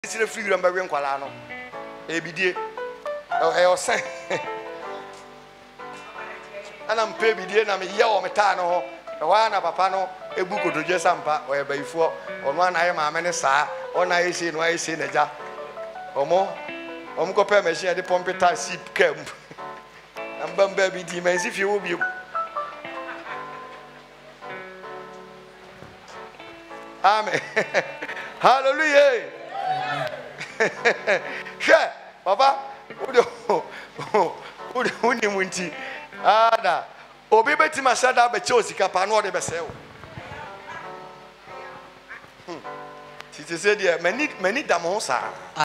sire free ram ba we nkwala no ebidie e o sen ana mpe bidie na me ye o meta no ho e wa na papa no ebu kotoje sampa o ye bayifo ono ana ye maame ne saa ona ye se no aye se na ja omo ko pe machine de pompeta sip cam ambamba bidi manzi fi wo bi amen hallelujah she papa uni munti ada obi beti masada be chosika pa no de be sewo titi se dia mani damo sa